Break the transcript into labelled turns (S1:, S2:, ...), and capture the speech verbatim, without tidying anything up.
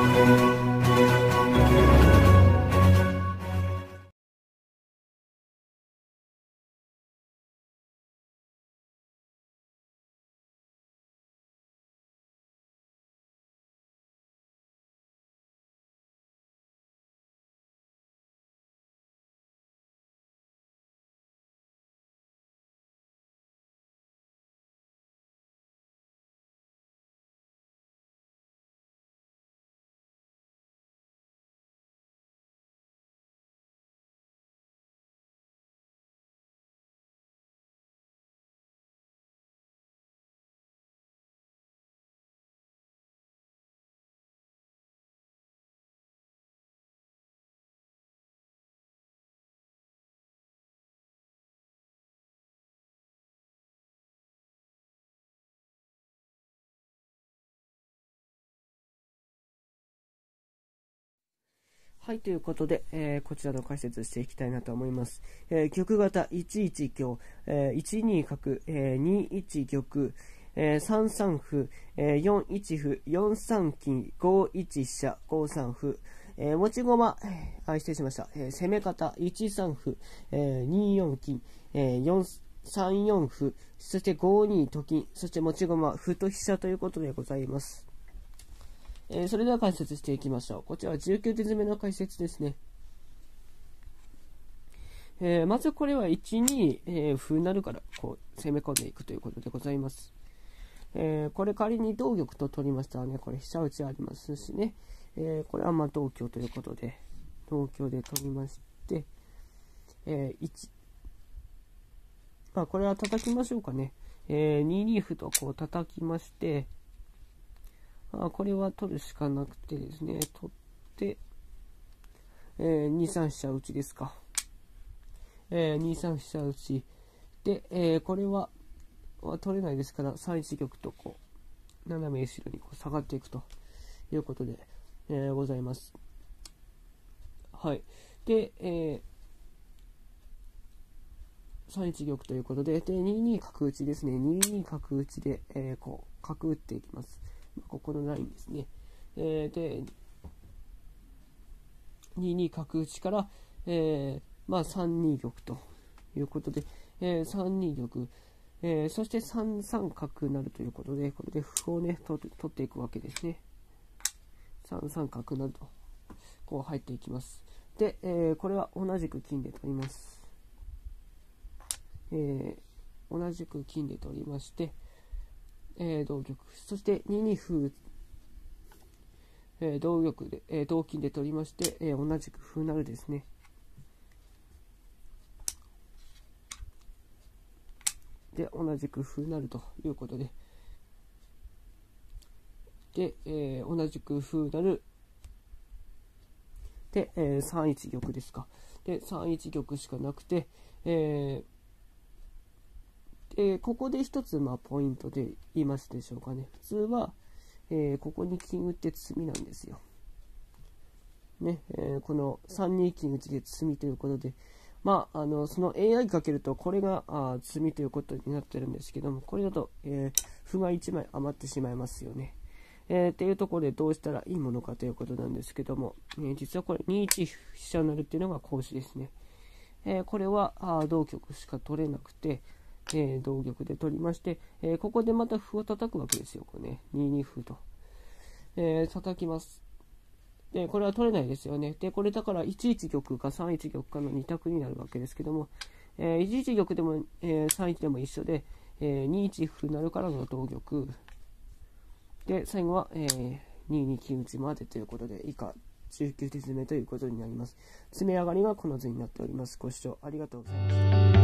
S1: はい、ということで、えー、こちらの解説していきたいなと思います。えー、玉型いちいち香、えー、いちに角、えー、にいち玉、えー、さんさん歩、えー、よんいち歩、よんさん金、ごいち飛車、ごさん歩、えー、持ち駒、あ、失礼しました。えー、攻め方いちさん歩、えー、によん金、えー、よんさんよん歩、そしてごにと金、そして持ち駒、歩と飛車ということでございます。えー、それでは解説していきましょう。こちらはじゅうきゅう手詰めの解説ですね。えー、まずこれはいちに、えー、歩成からこう攻め込んでいくということでございます。えー、これ仮に同玉と取りましたらね、これ飛車打ちありますしね、えー、これはまあ同香ということで、同香で取りまして、えー、いち、まあこれは叩きましょうかね。えー、に二歩とこう叩きまして、あこれは取るしかなくてですね、取って、えー、に三飛車打ちですか。えー、に三飛車打ちで、えー、これはは取れないですから、さん一玉とこう斜め後ろにこう下がっていくということで、えー、ございます。はい。で、えー、さん一玉ということで、でに二角打ちですね。に二角打ちで、えー、こう角打っていきます。ここのラインですね。えー、で、に二角打ちから、えー、まあさん二玉ということで、えー、さん二玉、えー、そしてさん三角成ということで、これで歩をね、取っていくわけですね。さん三角成と、こう入っていきます。で、えー、これは同じく金で取ります。えー、同じく金で取りまして、えー、同玉、そしてに二歩、えー、同玉で、えー、同金で取りまして、えー、同じく歩成ですね。で、同じく歩成ということで、で、えー、同じく歩成で、えー、さん一玉ですか。で、さん一玉しかなくて、えー、でここで一つ、まあ、ポイントで言いますでしょうかね。普通は、えー、ここに金打って詰みなんですよ。ね、えー、このさん二金打ちで詰みということで、まあ、あのその エーアイ かけるとこれがあ詰みということになってるんですけども、これだと、えー、歩がいちまい余ってしまいますよね。えー、っていうところでどうしたらいいものかということなんですけども、えー、実はこれに一飛車成っていうのが講師ですね。えー、これはあ同玉しか取れなくて、えー、同玉で取りまして、えー、ここでまた歩を叩くわけですよ。これね、に二歩と、えー、叩きます。で、これは取れないですよね。で、これだからいち一玉かさん一玉かのに択になるわけですけども、えー、いち一玉でも、えー、さん一でも一緒で、えー、に一歩成からの同玉。で、最後は、えー、に二金打ちまでということで、以下じゅうきゅう手詰めということになります。詰め上がりがこの図になっております。ご視聴ありがとうございました。